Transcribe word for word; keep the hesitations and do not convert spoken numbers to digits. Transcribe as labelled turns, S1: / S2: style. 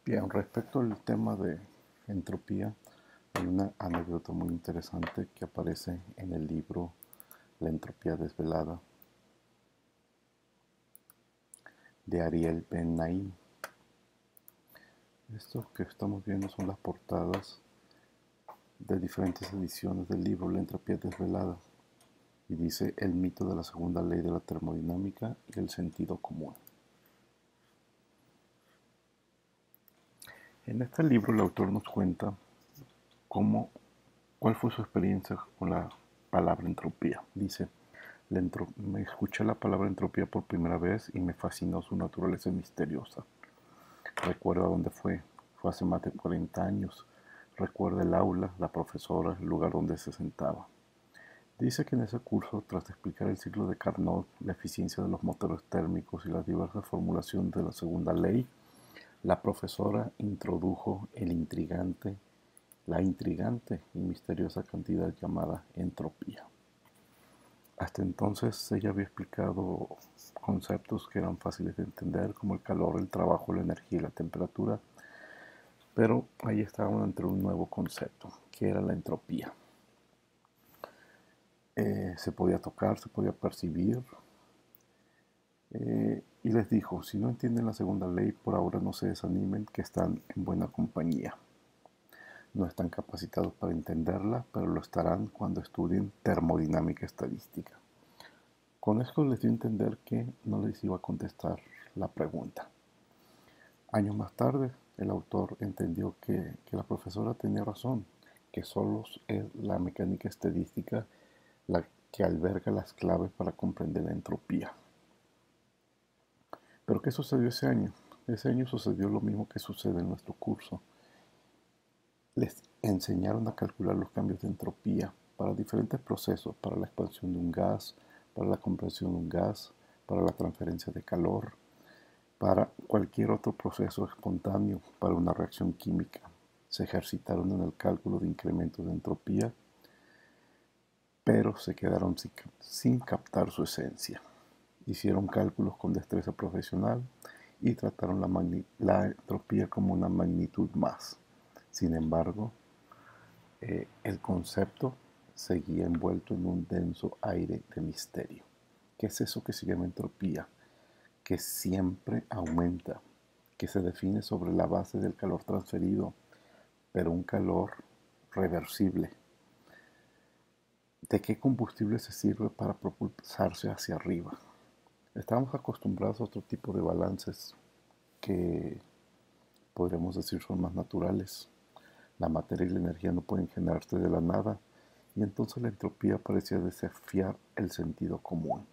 S1: Bien, respecto al tema de entropía, hay una anécdota muy interesante que aparece en el libro La entropía desvelada de Ariel Ben Naim. Esto que estamos viendo son las portadas de diferentes ediciones del libro La entropía desvelada y dice el mito de la segunda ley de la termodinámica y el sentido común. En este libro el autor nos cuenta cómo, cuál fue su experiencia con la palabra entropía. Dice, la entro me escuché la palabra entropía por primera vez y me fascinó su naturaleza misteriosa. Recuerda dónde fue, fue hace más de cuarenta años. Recuerda el aula, la profesora, el lugar donde se sentaba. Dice que en ese curso, tras explicar el ciclo de Carnot, la eficiencia de los motores térmicos y las diversas formulaciones de la segunda ley, la profesora introdujo el intrigante, la intrigante y misteriosa cantidad llamada entropía. Hasta entonces ella había explicado conceptos que eran fáciles de entender, como el calor, el trabajo, la energía y la temperatura, pero ahí estaban entre un nuevo concepto, que era la entropía. Eh, se podía tocar, se podía percibir, eh, y les dijo, si no entienden la segunda ley, por ahora no se desanimen, que están en buena compañía. No están capacitados para entenderla, pero lo estarán cuando estudien termodinámica estadística. Con esto les dio a entender que no les iba a contestar la pregunta. Años más tarde, el autor entendió que, que la profesora tenía razón, que solo es la mecánica estadística la que alberga las claves para comprender la entropía. ¿Pero qué sucedió ese año? Ese año sucedió lo mismo que sucede en nuestro curso. Les enseñaron a calcular los cambios de entropía para diferentes procesos, para la expansión de un gas, para la compresión de un gas, para la transferencia de calor, para cualquier otro proceso espontáneo, para una reacción química. Se ejercitaron en el cálculo de incrementos de entropía, pero se quedaron sin, sin captar su esencia. Hicieron cálculos con destreza profesional y trataron la, la entropía como una magnitud más. Sin embargo, eh, el concepto seguía envuelto en un denso aire de misterio. ¿Qué es eso que se llama entropía? Que siempre aumenta, que se define sobre la base del calor transferido, pero un calor reversible. ¿De qué combustible se sirve para propulsarse hacia arriba? Estamos acostumbrados a otro tipo de balances que podríamos decir son más naturales. La materia y la energía no pueden generarse de la nada, y entonces la entropía parecía desafiar el sentido común.